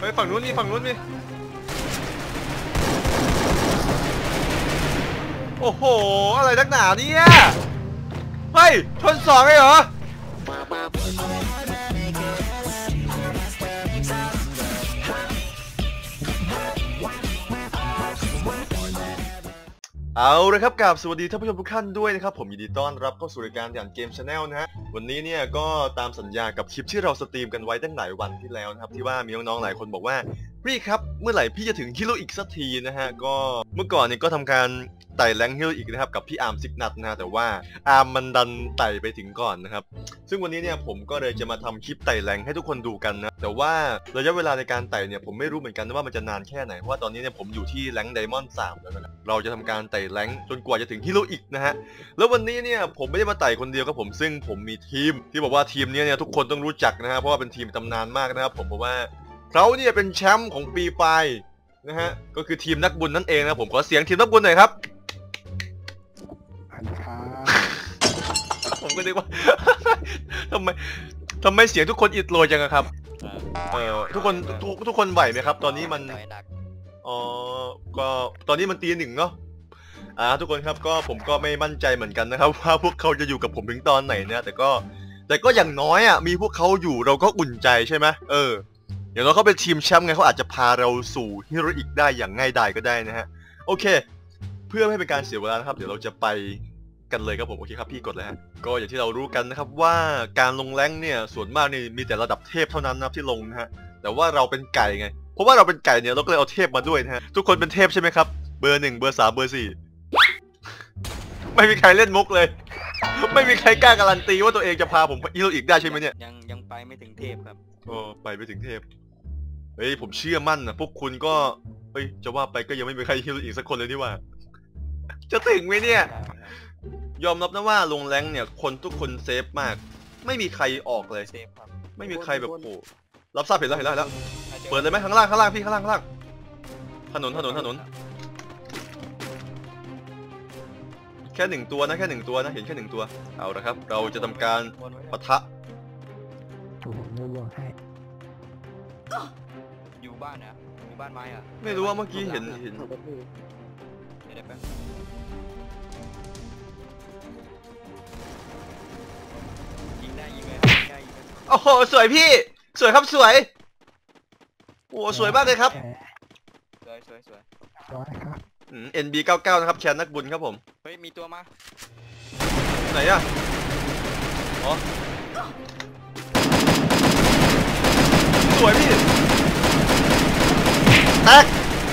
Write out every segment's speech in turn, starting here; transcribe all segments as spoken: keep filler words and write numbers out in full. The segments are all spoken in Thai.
ไปฝั่งนู้นนี่ฝั่งนู้นนี่โอ้โหอะไรนักหนาเนี่ยเฮ้ยชนสองเลยเหรอเอาเลยครับกับสวัสดีท่านผู้ชมทุกท่านด้วยนะครับผมยินดีต้อนรับเข้าสู่รายการอย่างเกม Channel นะฮะวันนี้เนี่ยก็ตามสัญญากับคลิปที่เราสตรีมกันไว้ตั้งหลายวันที่แล้วนะครับที่ว่ามีน้องๆหลายคนบอกว่าพี่ครับเมื่อไหร่พี่จะถึงฮีโร่อีกสักทีนะฮะก็เมื่อก่อนเนี่ยก็ทำการไต่แรงฮีโร่อีกนะครับกับพี่อาร์มซิกนัทนะฮะแต่ว่าอาร์มมันดันไต่ไปถึงก่อนนะครับซึ่งวันนี้เนี่ยผมก็เลยจะมาทำคลิปไต่แรงให้ทุกคนดูกันนะแต่ว่าระยะเวลาในการไต่เนี่ยผมไม่รู้เหมือนกันว่ามันจะนานแค่ไหนเพราะว่าตอนนี้เนี่ยผมอยู่ที่แรงไดมอนด์สามแล้วนะเราจะทำการไต่แรงจนกว่าจะถึงฮีโร่อีกนะฮะแล้ววันนี้เนี่ยผมไม่ได้มาไต่คนเดียวครับผมซึ่งผมมีทีมที่บอกว่าทีมนี้เนี่ยทุกคนต้องรู้จักนะฮะเพราะว่าเป็นทีมตำนานมากนะครับผมบอกว่าเขาเนี่ยเป็นแชมป์ของปีไฟนะฮะก็คือทีมนักบุญนั่นเองนะผมขอเสียงทีมนักบุญหน่อยครับผมก็นึกว่าทำไมทำไมเสียงทุกคนอิดโรยจังครับเออทุกคนทุกทุกคนไหวไหมครับตอนนี้มันอ๋อก็ตอนนี้มันตีหนึ่งเนาะอ่าทุกคนครับก็ผมก็ไม่มั่นใจเหมือนกันนะครับว่าพวกเขาจะอยู่กับผมถึงตอนไหนนะแต่ก็แต่ก็อย่างน้อยอ่ะมีพวกเขาอยู่เราก็อุ่นใจใช่ไหมเอออย่างน้อยเขาเป็นทีมแชมป์ไงเขาอาจจะพาเราสู่ฮีโร่อีกได้อย่างง่ายดายก็ได้นะฮะโอเคเพื่อไม่ให้เป็นการเสียเวลานะครับเดี๋ยวเราจะไปกันเลยครับผมโอเคครับพี่กดเลยฮะก็อย่างที่เรารู้กันนะครับว่าการลงแรงเนี่ยส่วนมากนี่มีแต่ระดับเทพเท่านั้นนะที่ลงนะฮะแต่ว่าเราเป็นไก่ไงเพราะว่าเราเป็นไก่เนี่ยเราก็เลยเอาเทพมาด้วยนะฮะทุกคนเป็นเทพใช่ไหมครับเบอร์หนึ่งเบอร์สามเบอร์สี่ไม่มีใครเล่นมุกเลยไม่มีใครกล้าการันตีว่าตัวเองจะพาผมไปฮีโร่อีกได้ใช่ไหมเนี่ยยังยังไปไม่ถึงเทพครับโอ้ไปไม่ถึงเทพเฮ้ยผมเชื่อมั่นนะพวกคุณก็เฮ้ยจะว่าไปก็ยังไม่มีใครฮีโร่อีกสักคนเลยนี่ว่าจะถึงไหมเนี่ยยอมรับนะว่าลงแรงเนี่ยคนทุกคนเซฟมากไม่มีใครออกเลยไม่มีใครแบบโอ้รับทราบเห็นแล้วเห็นแล้วเห็นแล้วเปิดเลยไหมข้างล่างข้างล่างพี่ข้างล่างข้างล่างถนนถนนถนนแค่หนึ่งตัวนะแค่หนึ่งตัวนะเห็นแค่หนึ่งตัวเอาละครับเราจะทำการปะทะอยู่บ้านนะอยู่บ้านไม้อะไม่รู้ว่าเมื่อกี้เห็นเห็นยิงได้ยิงเลยได้ยิงโอ้โหสวยพี่สวยครับสวยโอ้สวยมากเลยครับสวยสวยสวยครับเอ็นบีเก้าเก้านะครับแชร์นักบุญครับผมเฮ้ยมีตัวมาไหนอะอ๋อสวยพี่แตก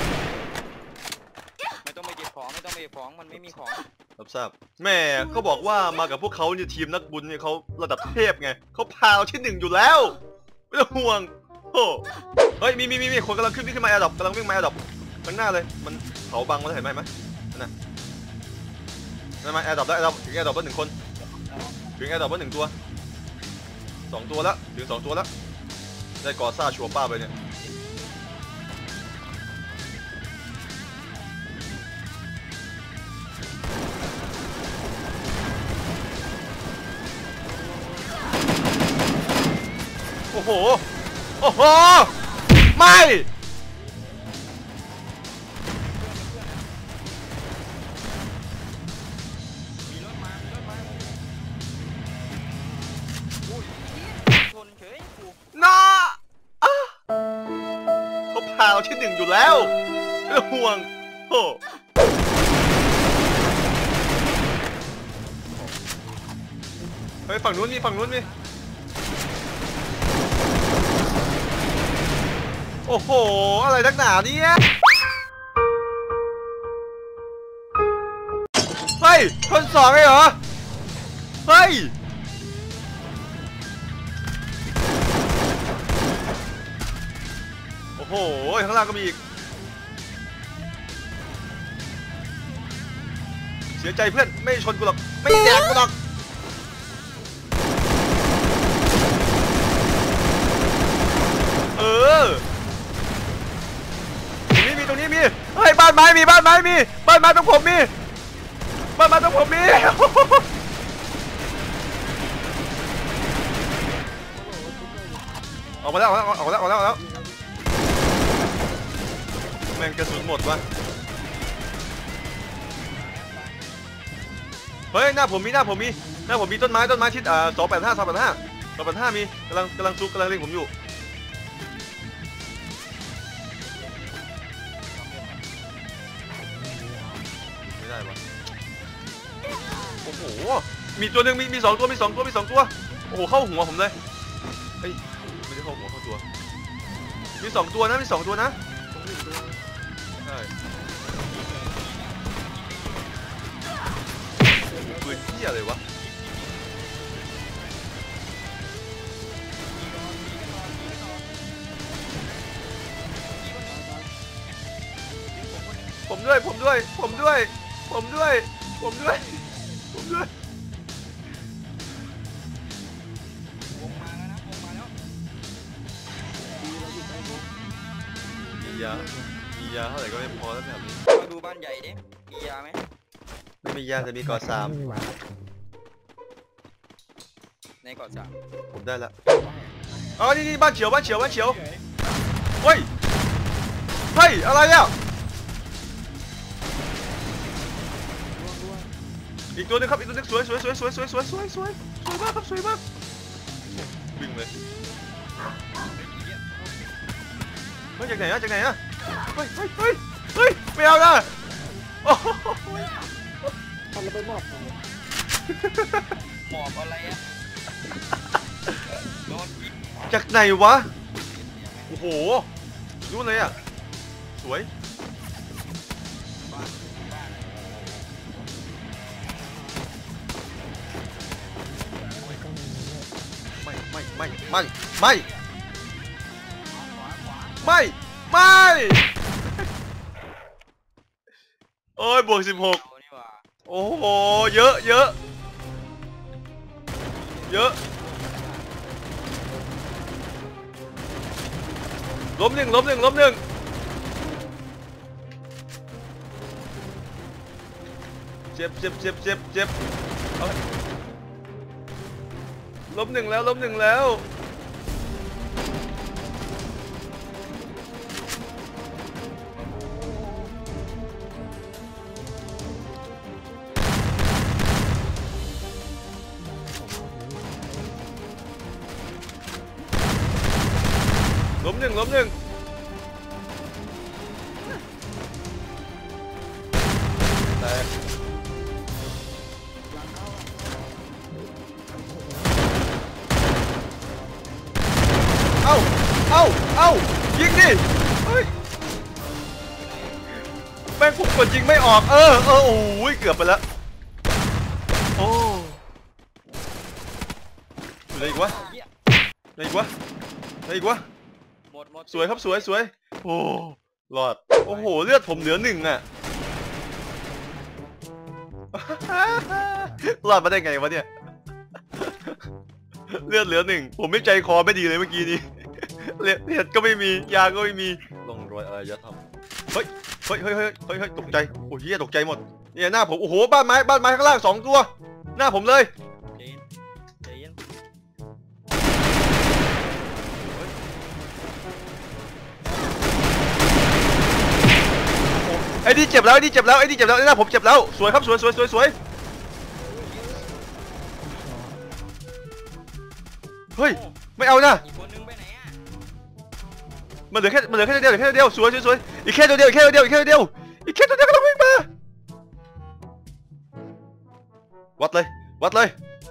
ไม่ต้องไปเก็บของไม่ต้องไปเก็บของมันไม่มีของรับทราบแม่เขาบอกว่ามากับพวกเขาเนี่ยทีมนักบุญเนี่ยเขาระดับเทพไงเขาพาเราที่หนึ่งอยู่แล้วไม่ต้องห่วงโอ้เฮ้ยมีมีมีมีคนกำลังขึ้นขึ้นมาแอร์ดรอปกำลังวิ่งมาแอร์ดรอปข้างหน้าเลยมันเขาบังมันเห็นไหมไหมนั่นน่ะนั่นมาแอร์ดรอปแล้วแอร์ดรอปถึงแอร์ดรอปแล้วหนึ่งคนถึงแอร์ดรอปแล้วหนึ่งตัวสองตัวแล้วถึงสองตัวแล้วได้กอซ่าชัวป้าไปเนี่ยโอ้โหโอ้โหไม่น้าเขาพาเราที่หนึ่งอยู่แล้วไม่ต้องห่วงโอ้เฮ้ยฝั่งนู้นมีฝั่งนู้นมีโอ้โหอะไรนักหนาเนี่ยเฮ้ยคนสองเลยเหรอเฮ้ยโอ้โหข้างล่างก็มีอีกเสียใจเพื่อนไม่ชนกูหรอกไม่แดกกูหรอกเออตรงนี้มีตรงนี้มีเฮ้ยบ้านไม้มีบ้านไม้มีบ้านไม้ตรงผมมีบ้านไม้ตรงผมมีออกมาแล้วออกมาแล้วออกมาแล้วออกมาแล้วแม่งกระสุนหมดวะเฮ้ยหน้าผมมีหน้าผมมีหน้าผมมีต้นไม้ต้นไม้ทิศอ่าสองแปดห้าสองแปดห้าสองแปดห้ามีกำลังกำลังซุกกำลังเล็งผมอยู่ไม่ได้วะโอ้โหมีตัวหนึ่งมีมีสองตัวมีสองตัวมีสองตัวโอ้โหเข้าหัวผมเลยเฮ้ยไม่ได้เข้าหัวเข้าตัวมีสองตัวนะมีสองตัวนะใช่ปืนเหี้ยเลยวะผมด้วยผมด้วยผมด้วยผมด้วยผมด้วยผมด้วยวงมาแล้วนะวงมาแล้วมียามียาเท่าไหร่ก็ไม่พอแล้วแบบนี้มาดูบ้านใหญ่ดิมียาไหมไม่มียาแต่มีกอสามในเกาะสามผมได้ละอ๋อนี่นี่บ้านเฉียวบ้านเฉียวบ้านเฉียวเฮ้ยเฮ้ยอะไรอ่ะอีกตัวนึงครับอีกตัวนึงสวยสวยสวยสวยสวยสวยสวยสวยสวยมากครับสวยมากวิ่งเลยเฮ้ยจากไหนอะจากไหนอะเฮ้ยเฮ้ยเฮ้ยเฮ้ยไม่เอานะโอ้โหทำแล้วไปมอบหมอบอะไรอะโดนจากไหนวะโอ้โหนู่นเลยอะสวยไม่ไม่ไม่ไม่ไม่ไม่ไม่โอ้ยบวกสิบหกโอ้โหเยอะเยอะเยอะล้มหนึ่งล้มหนึ่งล้มหนึ่งเจ็บเจ็บเจ็บเจ็บเจ็บล้มหนึ่งแล้วล้มหนึ่งแล้วล้มหนึ่งล้มหนึ่งแตกเอ้าเอ้าเอ้ายิงดิเฮ้ยแม่งผมกดยิงไม่ออกเออเออโอ้ยเกือบไปแล้วโอ้อะไรอีกวะอะไรอีกวะอะไรอีกวะสวยครับสวยสวยโอ้รอดโอ้โหเลือดผมเหลือหนึ่งอ่ะรอดมาได้ไงวะเนี่ยเลือดเหลือหนึ่งผมไม่ใจคอไม่ดีเลยเมื่อกี้นี้เลือดเลือดก็ไม่มียาก็ไม่มีลงรอยอะไรยะทำเฮ้ยเฮ้ยเฮ้ยเฮ้ยเฮ้ยตกใจโอ้ยเฮียตกใจหมดเนี่ยหน้าผมโอ้โหบ้านไม้บ้านไม้ข้างล่างสองตัวหน้าผมเลยไอ้นี่เจ็บแล้วไอ้นี่เจ็บแล้วไอ้นี่เจ็บแล้วไอ้หน้าผมเจ็บแล้วสวยครับสวยสวยสวยสวยเฮ้ยไม่เอานะมันเหลือแค่มันเหลือแค่เดียวเหลือแค่เดียวสวยสวยสวยอีกแค่ตัวเดียวอีกแค่ตัวเดียวอีกแค่ตัวเดียวอีกแค่ตัวเดียวก็ต้องวิ่งมาวัดเลยวัดเลย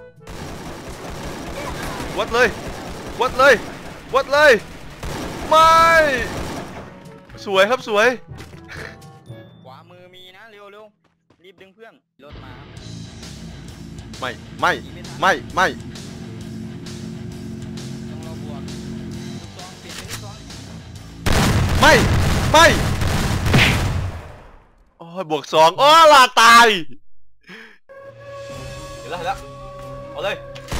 วัดเลยวัดเลยวัดเลยไม่สวยครับสวยรีบดึงเพื่อนรถมาไม่ไม่ไม่ไม่ไม่ไม่โอ้ยบวกสองโอ้ลาตายเห็นแล้วเห็นแล้วเอาเลย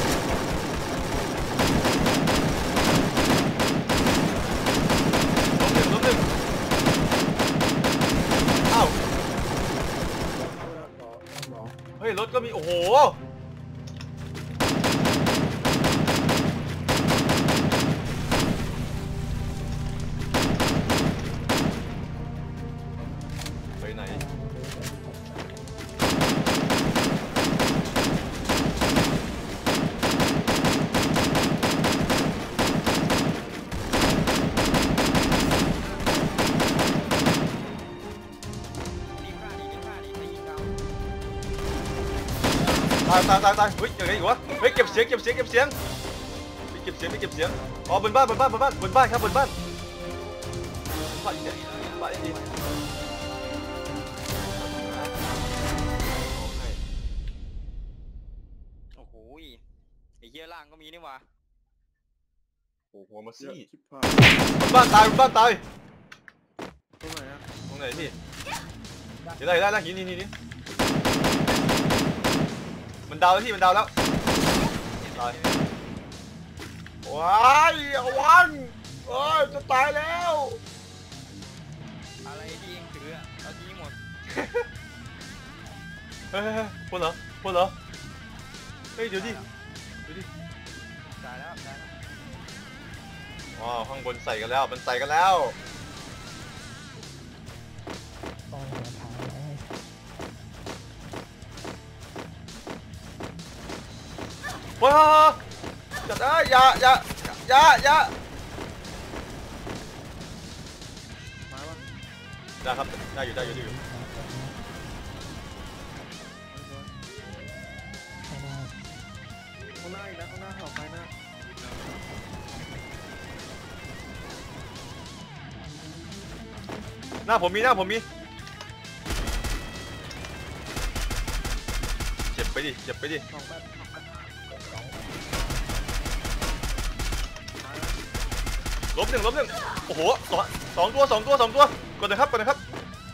ล้มหนึ่งล้มหนึ่งอ้าวเฮ้ยรถก็มีโอ้โหตายตายตายตายเฮ้ยยังไงอีกวะเฮ้ยเก็บเสียงเก็บเสียงเก็บเสียงไม่เก็บเสียงไม่เก็บเสียงอ๋อบนบ้านบนบ้านบนบ้านบนบ้านครับบนบ้านบ้านเนี่ยบ้านเนี่ยโอ้โหไอ้เหี้ยล่างก็มีนี่หว่าโอ้โหมาเยซี่อะชิบหายบนบ้านตายบนบ้านตายตรงไหนอะตรงไหนพี่เดี๋ยวได้ได้แล้วหินหินหินหินมันดาวแล้วพี่มันดาวแล้วตายว้ายวันโอ้ยจะตายแล้วอะไรที่เองถืออะเอาทิ้งหมดเฮ้ยพูดเหรอพูดเหรอเฮ้ยเดี๋ยวดิเดี๋ยวดิตายแล้วตายแล้วว้าวข้างบนใส่กันแล้วมันใส่กันแล้วตอนหัวท้ายเลยว้าวจัดได้อย่าอย่าอย่าอย่ามาปะได้ครับได้อยู่ได้อยู่ได้อยู่ข้างหน้าอีกนะข้างหน้าเสาไฟหน้าหน้าผมมีหน้าผมมีเจ็บไปดิเจ็บไปดิสองแปดสองแปดลบหนึ่งลบหนึ่งโอ้โหสองสองตัวสองตัวสองตัวกดนะครับกดนะครับ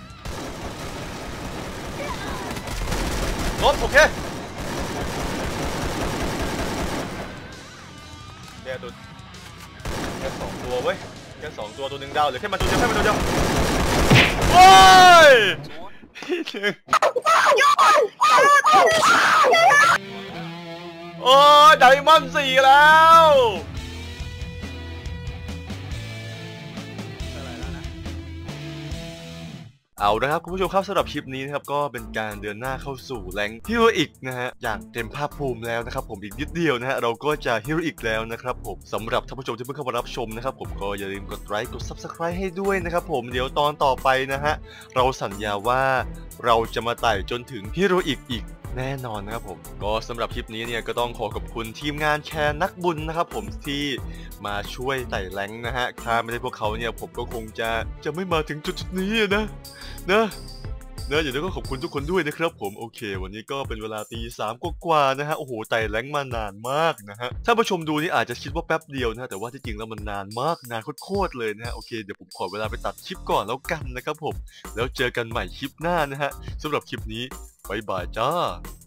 ลบโอเคแค่ตัวแค่สองตัวเว้ยแค่สองตัวตัวหนึ่งดาวเหลือแค่มาตัวเดียวแค่มาตัวเดียวโอ้ยโอ้ยพี่หนึ่งโอ้ยไดมอนด์สี่แล้วอะไรแล้วนะเอาละครับคุณผู้ชมครับสำหรับคลิปนี้นะครับก็เป็นการเดินหน้าเข้าสู่แรงฮีโร่อีกนะฮะอย่างเต็มภาคภูมิแล้วนะครับผมอีกนิดเดียวนะฮะเราก็จะฮีโร่อีกแล้วนะครับผมสำหรับท่านผู้ชมที่เพิ่งเข้ามารับชมนะครับผมก็อย่าลืมกดไลค์กด ซับสไครบ์ ให้ด้วยนะครับผมเดี๋ยวตอนต่อไปนะฮะเราสัญญาว่าเราจะมาไต่จนถึงฮีโร่อีกอีกแน่นอนนะครับผมก็สำหรับคลิปนี้เนี่ยก็ต้องขอขอบคุณทีมงานแชร์นักบุญนะครับผมที่มาช่วยไต่แรงนะฮะถ้าไม่ได้พวกเขาเนี่ยผมก็คงจะจะไม่มาถึงจุดๆนี้นะนะเนอะอย่างนี้ก็ขอบคุณทุกคนด้วยนะครับผมโอเควันนี้ก็เป็นเวลาตีสามกว่าๆนะฮะโอ้โหไต่แรงมานานมากนะฮะถ้าผู้ชมดูนี่อาจจะคิดว่าแป๊บเดียวนะฮะแต่ว่าที่จริงแล้วมันนานมากนานโคตรๆเลยนะฮะโอเคเดี๋ยวผมขอเวลาไปตัดคลิปก่อนแล้วกันนะครับผมแล้วเจอกันใหม่คลิปหน้านะฮะสำหรับคลิปนี้บ๊ายบายจ้า